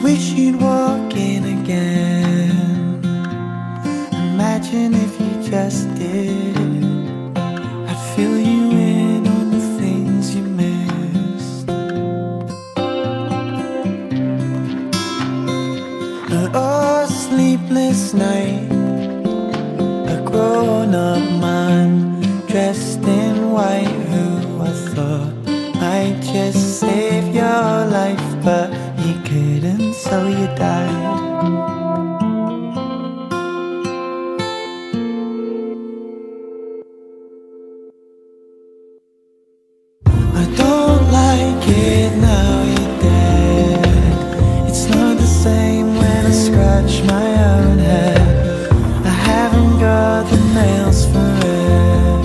Wish you'd walk in again. Imagine if you just did. I'd fill you in on the things you missed. Oh, sleepless night. A grown-up man dressed in white, who I thought might just save your life, but he couldn't, so you died. I don't like it now you're dead. It's not the same when I scratch my own head. I haven't got the nails for it.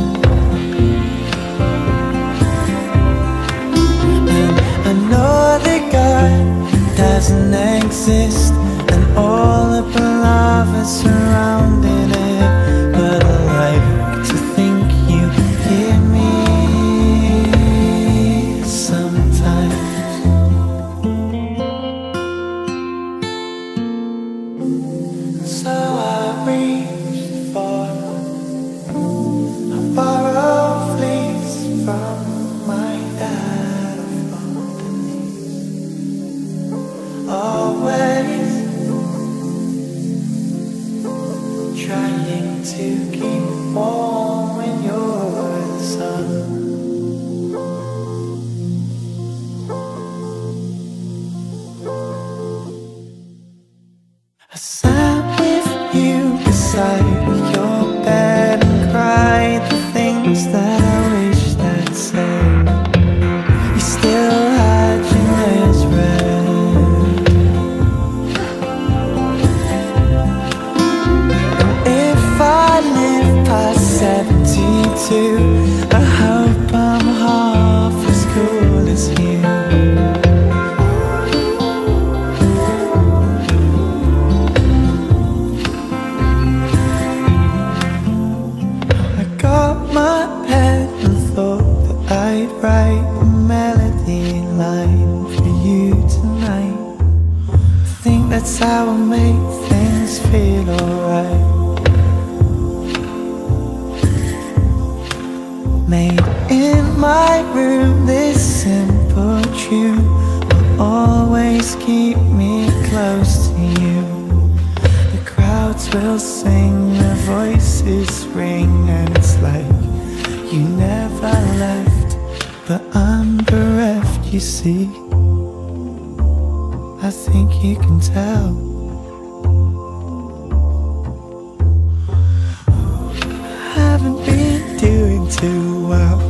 And I know that God doesn't exist, and all the palaver surrounding it, but I like to think you hear me sometimes. So I reached for a borrowed fleece from my dad underneath. Always trying to keep warm when you're the sun. I sat with you beside your bed and cried the things that I wished I'd said. You still had your nails red. And if I live past 72, I hope I'm half as cool as you. My pen and thought that I'd write a melody line for you tonight. I think that's how I make things feel alright. Made in my room, this simple tune will always keep me close to you. The crowds will sing, their voices ring, and it's like you never left, but I'm bereft, you see. I think you can tell. I haven't been doing too well.